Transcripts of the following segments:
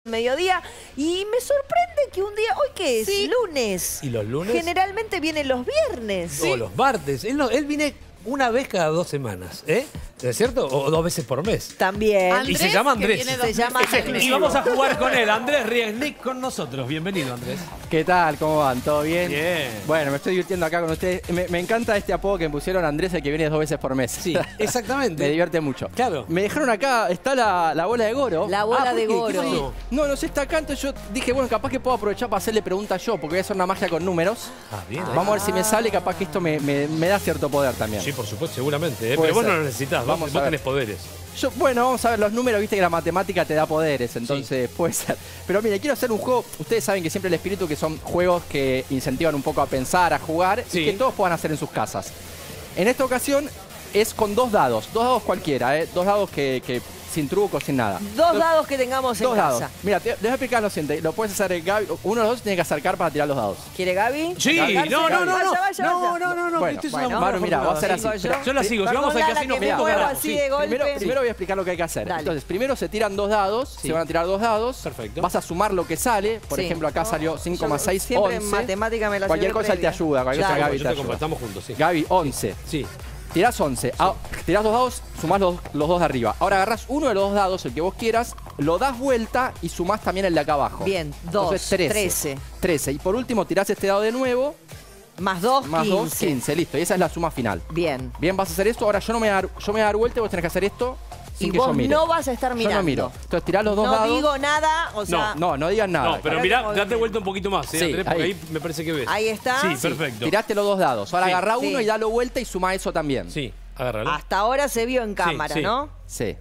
mediodía y me sorprende que un día, ¿hoy qué es? Sí. Lunes. ¿Y los lunes? Generalmente vienen los viernes. Sí. O los martes. Él viene una vez cada 2 semanas, ¿eh? ¿Es cierto? O 2 veces por mes. También. Y se llama Andrés. Se llama Andrés. Y vamos a jugar con él. Andrés Riesnik con nosotros. Bienvenido, Andrés. ¿Qué tal? ¿Cómo van? ¿Todo bien? Bien. Bueno, me estoy divirtiendo acá con ustedes. Me encanta este apodo que me pusieron Andrés, el que viene 2 veces por mes. Sí, exactamente. Me divierte mucho. Claro. Me dejaron acá, está la bola de Goro. La bola ¿por de qué? ¿Qué Goro. pasó? No sé, está acá, entonces yo dije, bueno, capaz que puedo aprovechar para hacerle preguntas yo, porque voy a hacer una magia con números. Ah, bien. Vamos a ver si me sale, capaz que esto me da cierto poder también. Sí, por supuesto, seguramente. Puede Pero vos ser. no lo necesitas. Vamos Vos a ver. tenés poderes. Bueno, vamos a ver los números, viste que la matemática te da poderes, entonces puede ser. Pero mire, quiero hacer un juego, ustedes saben que siempre el espíritu que son juegos que incentivan un poco a pensar, a jugar Sí. y que todos puedan hacer en sus casas. En esta ocasión es con 2 dados cualquiera, 2 dados que sin truco, sin nada. Dos dados que tengamos en 2 dados. casa. Mira, les voy a explicar lo siguiente, lo puedes hacer Gaby, uno de los dos tiene que acercar para tirar los dados. ¿Quiere Gaby? Sí, Acercarse. no. Vaya, vaya. No, Bueno, esto es bueno, una Manu, mira, voy a hacer así. Sigo Yo la sigo. Si vamos al Perdón, Lala, casino que me juntos, muevo ganamos. así Sí. de golpe. Primero voy a explicar lo que hay que hacer. Dale. Entonces, primero se tiran 2 dados, Sí. se van a tirar 2 dados. Perfecto. Vas a sumar lo que sale. Por Sí. ejemplo, acá salió 5 más 6, Siempre 11. en matemática me la Cualquier llevé cosa él te previa. ayuda, cualquier cosa Claro. Gaby Yo te te ayuda. compartamos juntos, sí. Gaby, 11. Sí. Tirás 11. Tirás 2 dados, sumás los 2 de arriba. Ahora agarrás uno de los 2 dados, el que vos quieras, lo das vuelta y sumás también el de acá abajo. Bien, 2, Entonces, 13. 13. Y por último tirás este dado de nuevo, Más 2, más 2, 15. 15. Listo, y esa es la suma final. Bien. Bien, vas a hacer esto. Ahora yo me voy a dar vuelta y vos tenés que hacer esto sin Y que yo vos mire. no vas a estar Yo mirando. no miro. Entonces tirás los 2 No dados. digo nada, o sea... No digas nada. No, pero Ahora mirá, como date bien. vuelta un poquito más, Sí, Andrés, porque ahí. ahí me parece que ves. Ahí está. Sí, Sí. perfecto. Tiraste los 2 dados. Ahora Sí. agarrá Sí. uno y dalo vuelta y suma eso también. Sí, agárralo. Hasta ahora se vio en cámara, sí. ¿no? Sí.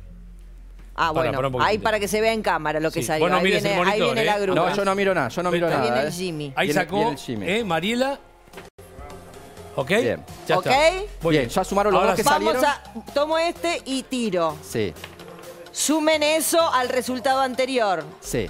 Ah, Para bueno, un poquitito. ahí para que se vea en cámara lo que Sí. salió. Vos no Ahí mires viene, el ahí monitor, viene la ¿eh? grúa. No, yo no miro nada. Yo no miro Ahí nada. viene el Jimmy. Ahí Viene sacó, el Jimmy. Mariela. ¿Ok? Bien. Ya ¿Ok? está. Muy Bien, ya sumaron los Ahora dos que sí. salieron. Vamos a... Tomo este y tiro. Sí, Sumen eso al resultado anterior. sí.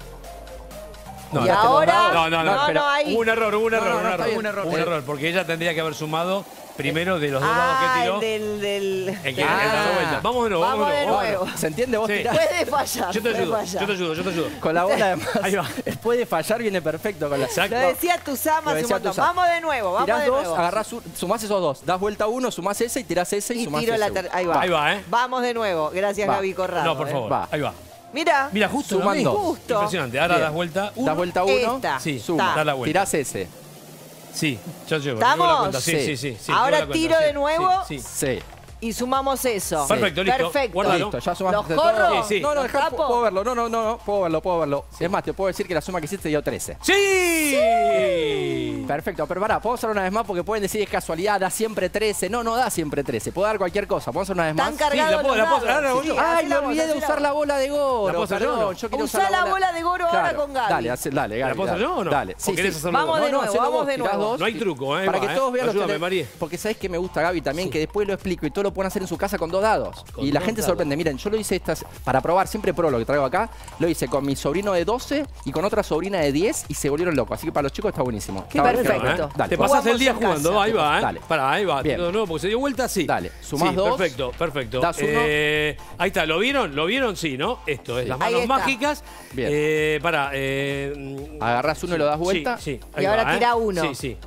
No, y no, ahora... no, pero ahí. Hubo un error, No, está bien. un error, porque ella tendría que haber sumado primero de los 2 dados que tiró. del... El que dado vuelta. Vamos de nuevo, Vamos de vamos nuevo. ¿Se entiende? Vos Sí. tirás Puede fallar. Yo te puede ayudo, fallar. yo te ayudo. con la bola de más. Ahí va. Puede fallar, viene perfecto con la. Exacto. Lo decía Tuzama Lo hace un decía montón. Tuzama. Vamos de nuevo, vamos Tirás de 2, nuevo. agarrás, sumás esos 2. Das vuelta uno, sumás ese y tirás ese y Y sumás tiro ese. la ahí va. Ahí va, ¿eh? Vamos de nuevo. Gracias, Va. Gaby Corrado. No, por favor. Va. Ahí va. Mira. Mira, justo Sumando. lo vi. Justo. Impresionante. Ahora Bien. das vuelta uno. Das vuelta uno. Esta. Sí, Suma. da la vuelta. Tirás ese. Sí, yo llevo. ¿Estamos? llevo la cuenta. Sí, Sí. sí, sí, sí. Ahora llevo la cuenta, tiro sí, de nuevo. Sí, sí. Sí. Y sumamos eso. Perfecto, listo. Perfecto. Guárdalo. Listo, ya sumaste ¿Los todo. corro? Sí, sí. No, ¿Los dejá, tapo? puedo verlo. No, puedo verlo. Es más, te puedo decir que la suma que hiciste dio 13. ¡Sí! Perfecto, pero pará, puedo hacer una vez más porque pueden decir es casualidad, da siempre 13. No da siempre 13. Puedo dar cualquier cosa. ¿Puedo hacer una vez más? Están cargados la puedo- los la puedo- dados. ahora hago Sí, yo. Ay, hacela me vos, olvidé de hacela usar vos. la bola de ¿La Goro. puedo hacer yo o no? Perdón, yo quiero Usá usar la bola de Goro ahora con Gaby. Dale, dale, Gaby. ¿La puedo hacer yo o no? Dale. ¿O querés hacerlo Vamos vos? de nuevo, hacelo vamos vos, de tirás nuevo. dos. No hay truco, ¿eh? Para Va, que todos vean lo que Ayúdame, le- María. Porque sabés que me gusta, Gaby, también, Sí. que después lo explico y todo lo pueden hacer en su casa con 2 dados. Con Y la 2 gente se dados. sorprende. Miren, yo lo hice para probar, siempre pruebo lo que traigo acá. Lo hice con mi sobrino de 12 y con otra sobrina de 10 y se volvieron locos. Así que para los chicos está buenísimo. Qué Está perfecto. buenísimo, ¿eh? Dale, Te pues. pasas el día Jugamos en jugando, casa. ahí va, ¿eh? Dale. Pará, ahí va. Bien. Tiro de nuevo porque se dio vuelta, sí. Dale, sumás Sí, 2. Perfecto, perfecto. Das 1. Ahí está, ¿lo vieron? ¿Lo vieron? Sí, ¿no? Esto es Sí. las Ahí manos está. mágicas. Bien. Pará. Agarrás uno y lo das vuelta. Sí, sí. Y ahora tirá uno. Sí, sí.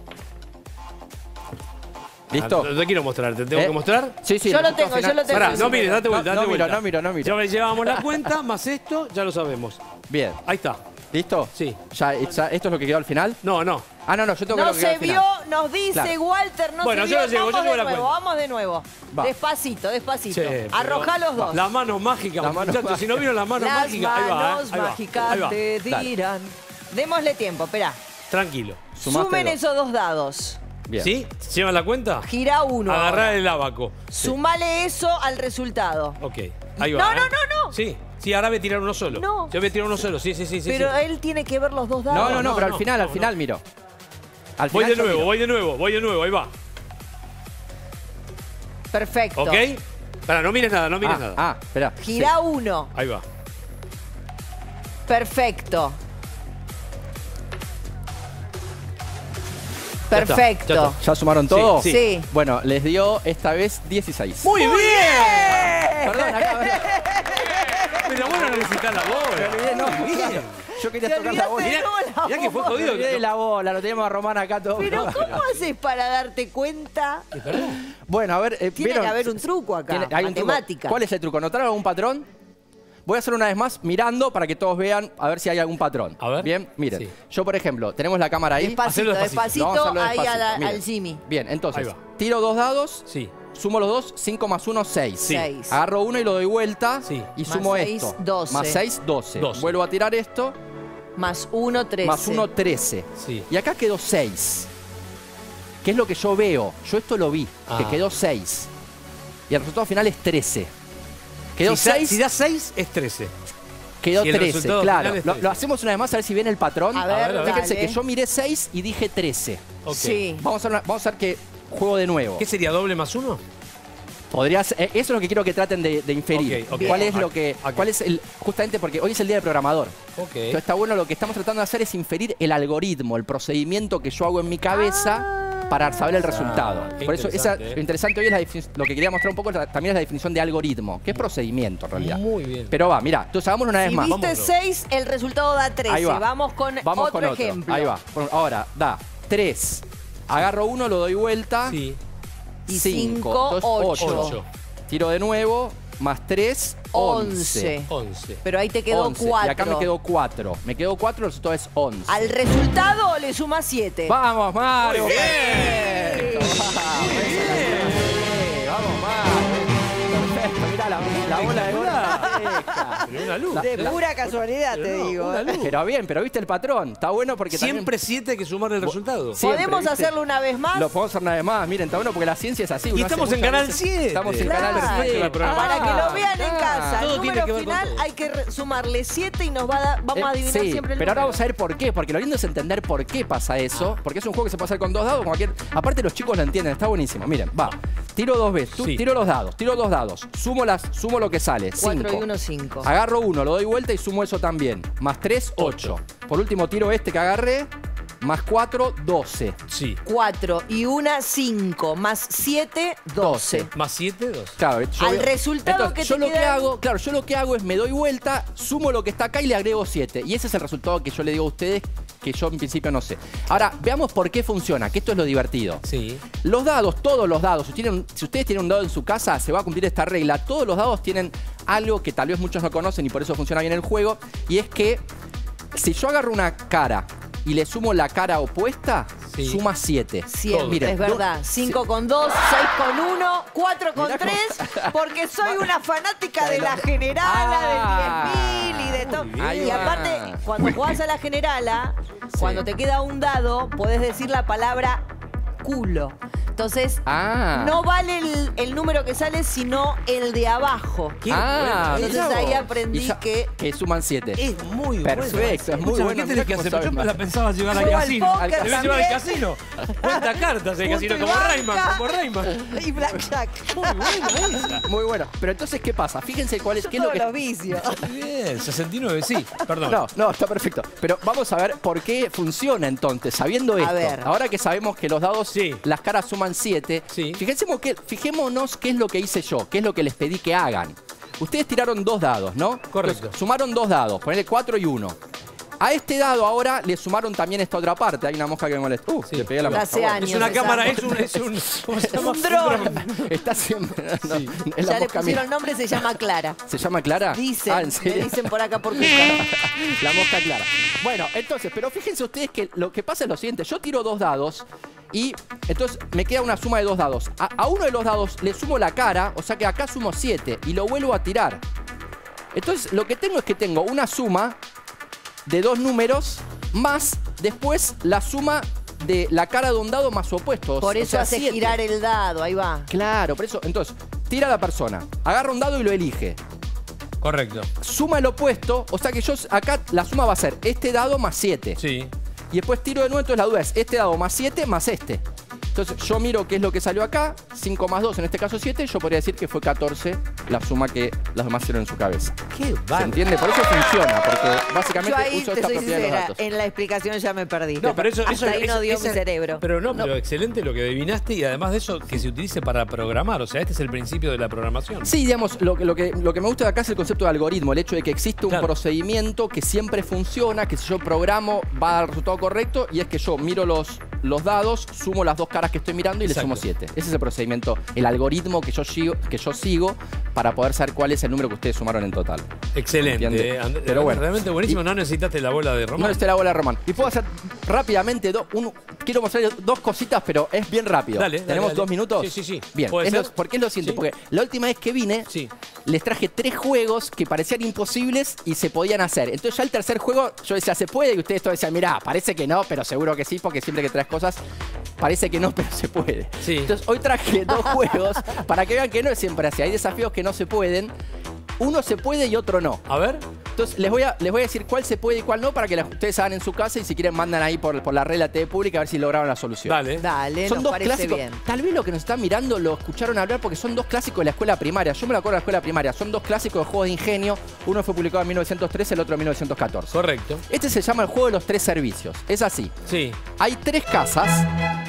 ¿Listo? Te quiero mostrar, ¿te tengo que mostrar? Sí, sí. Yo lo resultado tengo, final. yo lo tengo. Pará, sí, no sí, mires, pero- date vuelta, No date miro, vuelta. no miro. Ya llevamos la cuenta, más esto, ya lo sabemos. Bien. Ahí está. ¿Listo? Sí. Ya, ¿esto es lo que quedó al final? No, no. Ah, no, yo tengo que No ver lo que quedó se al vio, final. nos dice Claro. Walter, no Bueno, se yo vio. lo llevo, yo Vamos llevo de la nuevo, cuenta. vamos de nuevo. Va. Despacito, despacito. Che, pero- Arrojá los dos. Las manos mágicas, Las manos muchachos. Si no vieron las manos Las mágicas, ahí va. manos Ahí va. mágicas Ahí va. te Dale. dirán. Démosle tiempo, espera. Tranquilo. Sumaste Sumen 2. esos 2 dados. Bien. ¿Sí? ¿Llevan la cuenta? Girá uno. Agarrar ahora. el abaco. Sumale eso al resultado. Ok. Ahí va. No, ¿eh? no, no, no. Sí, sí, ahora voy a tirar uno solo. No. Yo voy a tirar uno solo. Sí, sí, sí. Pero sí. él tiene que ver los 2 dados. No, pero no, al final, no, al final miro. Al Voy final de yo nuevo, miro. voy de nuevo, ahí va. Perfecto. ¿Ok? Pará, no mires nada, no mires nada. Ah, espera. Girá uno. Ahí va. Perfecto. Ya está, Perfecto. ya está. ¿Ya sumaron todo? Sí. Sí. Bueno, les dio esta vez 16. ¡Muy bien! Perdón, acá, Pero bueno, necesitas la bola. No, Bien. yo quería Te tocar la bola. olvidaste de la Mirá que fue bola. Me jodido. olvidé de la bola, lo teníamos a Román acá todo. Pero No. ¿cómo haces para darte cuenta? Es verdad. Bueno, a ver, Tiene ¿vieron? que haber un truco acá, Hay un truco. matemática. ¿Cuál es el truco? ¿Notaron algún patrón? Voy a hacer una vez más mirando para que todos vean a ver si hay algún patrón. A ver. Bien, miren. Sí. Yo, por ejemplo, tenemos la cámara ahí. Despacito, Hacelo despacito. Vamos a hacerlo ahí despacito, miren. al Jimmy. Bien, entonces, Ahí va. tiro 2 dados, Sí. sumo los dos, 5 más 1, 6. Sí. 6. Agarro uno y lo doy vuelta Sí. y Más sumo 6, esto. 12. Más 6, 12. 12. Vuelvo a tirar esto, Más 1, 13. más 1, 13. Sí. Y acá quedó 6. ¿Qué es lo que yo veo? Yo esto lo vi, que Ah. quedó 6. Y el resultado final es 13. Quedó Si da- 6, Si da 6, es 13. quedó si el 13, resultado claro. final es Lo 13. hacemos una vez más a ver si ven el patrón. A ver, Fíjense dale. que yo miré 6 y dije 13. Ok. Sí. Vamos a ver que juego de nuevo. ¿Qué sería doble más 1? Podría ser- eso es lo que quiero que traten de inferir. Ok, ok. ¿Cuál es Bien. lo que, Ok. cuál es el, justamente porque hoy es el día del programador. Ok. Entonces está bueno, lo que estamos tratando de hacer es inferir el algoritmo, el procedimiento que yo hago en mi cabeza para saber el resultado. qué Por eso interesante, lo interesante hoy es lo que quería mostrar un poco también es la definición de algoritmo, que es procedimiento en realidad. Muy bien. Pero va, mira, entonces hagámoslo una vez Si más. viste Vámonos. 6, el resultado da 13. Ahí va. Vamos con otro ejemplo. Ahí va. Bueno, ahora da 3. Agarro uno, lo doy vuelta. Sí. Y 5, 5, 8. 8. Tiro de nuevo, más 3, 11. 11. Pero ahí te quedó 11. 4. Y acá me quedó 4. Me quedó 4, el resultado es 11. Al resultado le sumas 7. ¡Vamos, Mario! Muy bien. ¡Perfecto! ¡Vamos, Mario! Perfecto, mirá la bola de gol. Pero una luz. De pura casualidad, te digo. una luz. Pero bien, pero viste el patrón. Está bueno porque Siempre 7 hay que sumarle el resultado. Sí. ¿Podemos ¿viste? hacerlo una vez más? Lo podemos hacer una vez más. Miren, está bueno porque la ciencia es así. Uno hace estamos en muchas Canal veces- 7. Estamos en Claro. Canal 7. La programación. Para que lo vean en casa. Todo El tiene número que ver con final todo. hay que sumarle 7 y nos va a vamos a adivinar sí, siempre el pero ahora número. vamos a ver por qué, porque lo lindo es entender por qué pasa eso, porque es un juego que se puede hacer con 2 dados, aparte los chicos lo entienden, está buenísimo. Miren, va, tiro 2 veces, Sí. tiro los dados, tiro 2 dados, sumo lo que sale, 4 y 5. 1, 5. Agarro uno, lo doy vuelta y sumo eso también. Más 3, 8. Por último tiro este que agarré, más 4, 12. Sí. 4 y 1, 5. Más 7, 12. Más 7, 2. Claro, Al resultado que yo te lo que queda- hago, claro, yo lo que hago es me doy vuelta, sumo lo que está acá y le agrego 7. Y ese es el resultado que yo le digo a ustedes, que yo en principio no sé. Ahora, veamos por qué funciona, que esto es lo divertido. Sí. Los dados, todos los dados, si ustedes tienen un dado en su casa, se va a cumplir esta regla. Todos los dados tienen algo que tal vez muchos no conocen y por eso funciona bien el juego, y es que si yo agarro una cara y le sumo la cara opuesta, Sí. suma 7. Siempre, Miren, es verdad. 5 con 2, 6 con 1, 4 con Mirá 3, porque soy una fanática de la Ah, generala, del 10.000 y de todo. muy bien. Ahí Y va. aparte, cuando jugás a la generala, Sí. cuando te queda un dado, podés decir la palabra culo. Entonces, no vale el número que sale, sino el de abajo. Qué Ah, bueno. Entonces mirá ahí vos. aprendí Y que suman 7. Es muy Perfecto, bueno. es muy Escúchame, bueno. ¿qué tenés que Mirá hacer? cómo Yo me sabes la más. pensaba llevar al Juego al casino. póker Debes llevar al también. casino. Cuenta cartas en el casino, Punto y como banca. Rayman, como Rayman. y blackjack. Muy bueno esa. Muy bueno. Pero entonces, ¿qué pasa? Fíjense qué es lo Todos que... los vicios. Muy bien, 69, sí. Perdón. No, está perfecto. Pero vamos a ver por qué funciona entonces, sabiendo esto. ver. Ahora que sabemos que los dados, Sí. las caras suman 7, Sí. fijémonos qué es lo que hice yo, qué es lo que les pedí que hagan. Ustedes tiraron 2 dados, ¿no? Correcto. Entonces, sumaron 2 dados, ponele 4 y 1. A este dado ahora le sumaron también esta otra parte. Hay una mosca que me molesta. Sí. Le pegué a la Hace mosca. años. Es una esa. cámara, es un ¿cómo se llama? un dron. Está siempre... no, Sí. es la Ya le mosca pusieron mía. nombre, se llama Clara. ¿Se llama Clara? Dicen, Ah, ¿en me serio? dicen por acá por Cuca. La mosca clara. Bueno, entonces, pero fíjense ustedes que lo que pasa es lo siguiente. Yo tiro 2 dados y entonces me queda una suma de 2 dados. A uno de los dados le sumo la cara, o sea que acá sumo 7 y lo vuelvo a tirar. Entonces, lo que tengo es que tengo una suma de 2 números más después la suma de la cara de un dado más su opuesto. Por o eso sea, hace 7. girar el dado, ahí va. Claro, por eso. Entonces, tira la persona, agarra un dado y lo elige. Correcto. Suma el opuesto, o sea que yo acá la suma va a ser este dado más 7. Sí. Y después tiro de nuevo, entonces la duda es este dado más 7 más este. Entonces yo miro qué es lo que salió acá, 5 más 2, en este caso 7, yo podría decir que fue 14 la suma que los demás hicieron en su cabeza. Qué ¿Se entiende? Por eso funciona, porque básicamente Yo ahí uso te esta soy propiedad de los sincera, datos. en la explicación ya me perdí. No, pero eso Hasta ahí no dio mi cerebro. Pero excelente lo que adivinaste y además de eso que se utilice para programar. O sea, este es el principio de la programación. Sí, digamos, lo que me gusta de acá es el concepto de algoritmo, el hecho de que existe un Claro. procedimiento que siempre funciona, que si yo programo va a dar el resultado correcto, y es que yo miro los dados, sumo las dos caras que estoy mirando y le sumo 7. Ese es el procedimiento, el algoritmo que yo sigo para poder saber cuál es el número que ustedes sumaron en total. Excelente. Pero bueno. Realmente buenísimo. No necesitaste la bola de Román. No necesité la bola de Román. Y puedo hacer rápidamente quiero mostrarles dos cositas, pero es bien rápido. Dale, ¿Tenemos dale. 2 minutos? Sí. Bien. ¿Puede ser? ¿Por qué es lo siguiente? Sí. Porque la última vez que vine, Sí. les traje 3 juegos que parecían imposibles y se podían hacer. Entonces ya el tercer juego yo decía, ¿se puede? Y ustedes todos decían, mirá, parece que no, pero seguro que sí, porque siempre que traes cosas, parece que no, pero se puede. Sí. Entonces hoy traje 2 juegos para que vean que no es siempre así. Hay desafíos que no se pueden. Uno se puede y otro no. A ver. Entonces les voy a decir cuál se puede y cuál no para que ustedes hagan en su casa y si quieren mandan ahí por la red de la TV pública a ver si lograron la solución. Dale. Dale, Son nos dos parece clásicos. bien. Tal vez lo que nos están mirando lo escucharon hablar porque son 2 clásicos de la escuela primaria. Yo me lo acuerdo de la escuela primaria. Son 2 clásicos de juegos de ingenio. Uno fue publicado en 1913, el otro en 1914. Correcto. Este se llama el juego de los 3 servicios. Es así. Sí. Hay 3 casas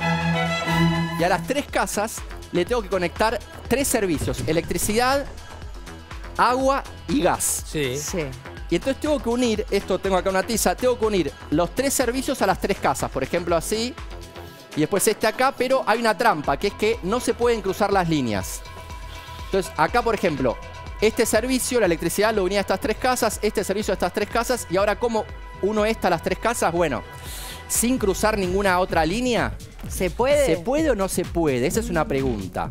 y a las 3 casas le tengo que conectar 3 servicios. Electricidad, agua y gas. Sí. Sí. Y entonces tengo que unir, esto tengo acá una tiza, tengo que unir los 3 servicios a las 3 casas. Por ejemplo, así. Y después este acá, pero hay una trampa, que es que no se pueden cruzar las líneas. Entonces, acá, por ejemplo, este servicio, la electricidad, lo unía a estas 3 casas, este servicio a estas 3 casas, y ahora, ¿cómo uno a las 3 casas? Bueno, sin cruzar ninguna otra línea. ¿Se puede? ¿Se puede o no se puede? Esa es una pregunta.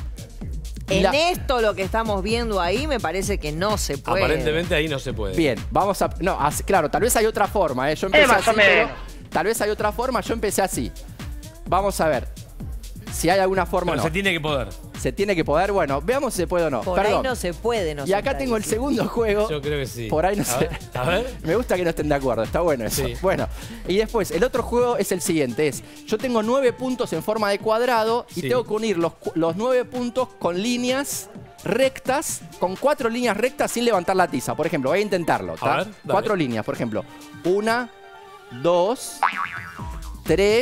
En esto lo que estamos viendo ahí me parece que no se puede. Aparentemente ahí no se puede. Bien, vamos a... No, claro, tal vez hay otra forma, ¿eh? Yo empecé así, pero tal vez hay otra forma, yo empecé así. Vamos a ver si hay alguna forma Pero o no. se tiene que poder. Se tiene que poder, bueno, veamos si se puede o no. Por Perdón. ahí no se puede, no Y acá tengo el segundo juego. Yo creo que sí. Por ahí no A sé. ver, a ver. Me gusta que no estén de acuerdo, está bueno eso. Sí. Bueno, y después, el otro juego es el siguiente, yo tengo 9 puntos en forma de cuadrado y Sí. tengo que unir los 9 puntos con líneas rectas, con 4 líneas rectas sin levantar la tiza. Por ejemplo, voy a intentarlo. A ver, dale. 4 líneas, por ejemplo. 1, 2, 3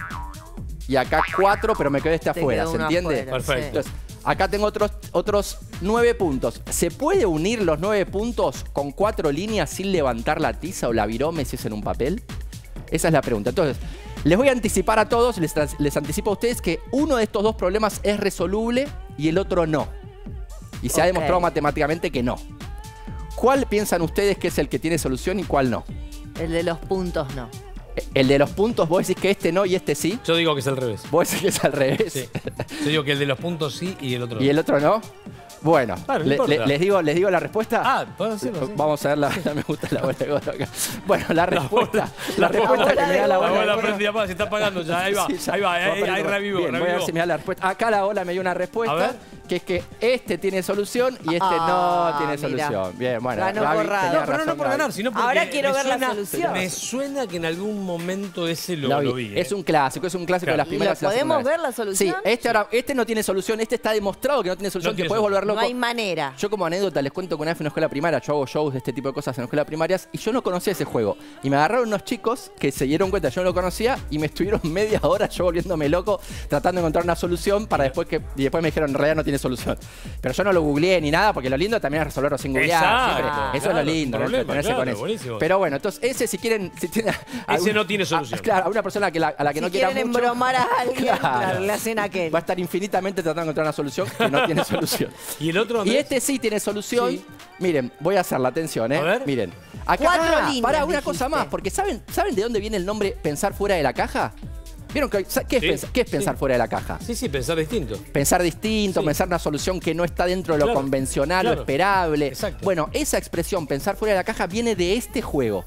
y acá 4, pero me quedé este Te afuera, quedó ¿se uno entiende? afuera, Perfecto. sí. Entonces, acá tengo otros 9 puntos. ¿Se puede unir los 9 puntos con 4 líneas sin levantar la tiza o la virome si es en un papel? Esa es la pregunta. Entonces, les voy a anticipar a todos, les anticipo a ustedes que uno de estos 2 problemas es resoluble y el otro no. Y se ha demostrado matemáticamente que no. ¿Cuál piensan ustedes que es el que tiene solución y cuál no? El de los puntos no. El de los puntos, vos decís que este no y este sí. Yo digo que es al revés. Vos decís que es al revés. Sí. Yo digo que el de los puntos sí y el otro no. ¿Y el otro no? Bueno, Claro, no importa. les digo la respuesta. Ah, puedo decirlo. Sí. Vamos a ver, me gusta la bola de gordo acá. Bueno, la respuesta. La respuesta que me da la La bola de bola gordo. prendida, se está apagando ya. Ahí va, Sí, ya. ahí va, ahí revivo. Bien, voy a ver si me da la respuesta. Acá la bola me dio una A respuesta, ver. que es que este tiene solución y este no tiene mira. solución. Bien, bueno. Ganó Gaby por raro. tenía No, pero no razón, por Gaby. ganar, sino porque Ahora quiero me ver la suena- solución. Me suena que en algún momento ese lo Gaby, vi. es un clásico de las Claro. primeras ¿Y y las podemos segundas ver la veces. solución? Sí, este no tiene solución, este está demostrado que no tiene solución, No que tiene puedes volver loco. No hay manera. Yo como anécdota les cuento que una vez fui a una escuela primaria, yo hago shows de este tipo de cosas en escuelas primarias y yo no conocía ese juego. Y me agarraron unos chicos que se dieron cuenta que yo no lo conocía y me estuvieron media hora yo volviéndome loco tratando de encontrar una solución para después me dijeron en realidad no tiene solución. Pero yo no lo googleé ni nada porque lo lindo también es resolverlo sin googlear. Exacto, siempre. Eso es claro, lo lindo, sin problema, ponerse claro, con eso. buenísimo. Pero bueno, entonces ese si tienen... Ese no tiene solución. Claro, a una persona a la que Si no quiera quieren mucho... embromar a alguien, Claro. claro, le hacen aquel. Va a estar infinitamente tratando de encontrar una solución que no tiene solución. ¿Y el otro? Y este sí tiene solución. Sí. Miren, voy a hacer la atención, ¿eh? A ver. Miren. Acá, 4 líneas, Pará, una dijiste. cosa más, porque ¿saben de dónde viene el nombre pensar fuera de la caja? ¿Vieron qué es Sí, pensar sí. fuera de la caja? Sí, sí, pensar distinto. Pensar distinto, Sí. pensar una solución que no está dentro de lo Claro, convencional, claro. lo esperable. Exacto. Bueno, esa expresión, pensar fuera de la caja, viene de este juego.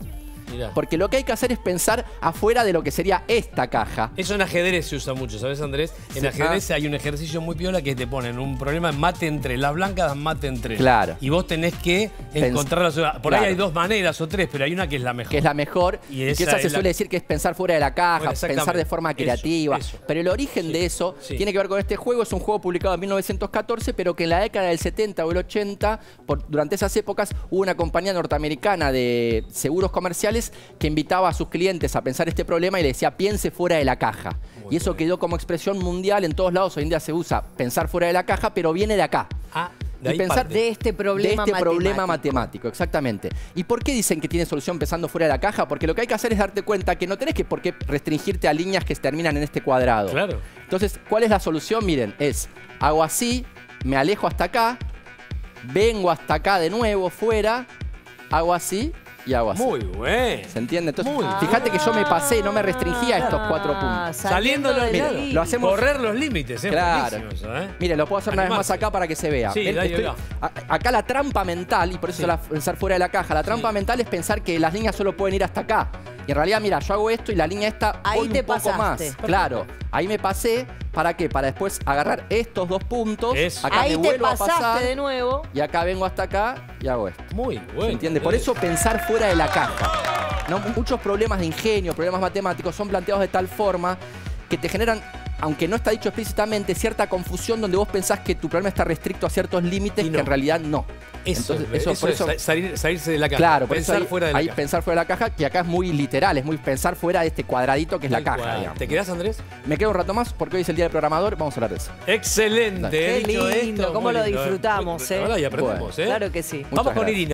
Mirá. Porque lo que hay que hacer es pensar afuera de lo que sería esta caja. Eso en ajedrez se usa mucho, ¿sabes, Andrés? En ajedrez hay un ejercicio muy piola que te ponen un problema en mate en 3. Las blancas dan mate en 3. Claro. Y vos tenés que encontrar la solución. Por ahí hay 2 maneras o 3, pero hay una que es la mejor. Que es la mejor. Y que esa se suele decir que es pensar fuera de la caja, pensar de forma creativa. Eso. Pero el origen de eso tiene que ver con este juego. Es un juego publicado en 1914, pero que en la década del 70 o el 80, durante esas épocas, hubo una compañía norteamericana de seguros comerciales que invitaba a sus clientes a pensar este problema y le decía, piense fuera de la caja. Y eso quedó como expresión mundial en todos lados. Hoy en día se usa pensar fuera de la caja, pero viene de acá. Y pensar de este problema matemático, exactamente. ¿Y por qué dicen que tiene solución pensando fuera de la caja? Porque lo que hay que hacer es darte cuenta que no tenés que por qué restringirte a líneas que terminan en este cuadrado. Claro. Entonces, ¿cuál es la solución? Miren, hago así, me alejo hasta acá, vengo hasta acá de nuevo, fuera, hago así y hago así. Muy bueno. ¿Se entiende? Entonces, fíjate que yo me pasé, no me restringía a estos 4 puntos. Saliendo lo hacemos. Correr los límites, claro. Eso, Mire, lo puedo hacer una vez más acá para que se vea. Sí, acá la trampa mental, y por eso es pensar fuera de la caja, la trampa mental es pensar que las líneas solo pueden ir hasta acá. Y en realidad, mira, yo hago esto y la línea esta voy un poco más. Claro, ahí me pasé. ¿Para qué? Para después agarrar estos 2 puntos. Acá ahí me vuelvo a pasar de nuevo. Y acá vengo hasta acá y hago esto. Muy bueno. ¿Se entiende? Por eso pensar fuera de la caja. ¿No? Muchos problemas de ingenio, problemas matemáticos son planteados de tal forma que te generan, aunque no está dicho explícitamente, cierta confusión donde vos pensás que tu problema está restricto a ciertos límites que en realidad no. Eso es salirse de la caja. Claro, pensar fuera de la caja. Pensar fuera de la caja, que acá es muy literal, es muy pensar fuera de este cuadradito que es la caja. Digamos. ¿Te quedás, Andrés? Me quedo un rato más porque hoy es el día del programador, vamos a hablar de eso. Excelente. Qué lindo, cómo lo disfrutamos. Ahora ya aprendemos, Claro que sí. Vamos con Irina.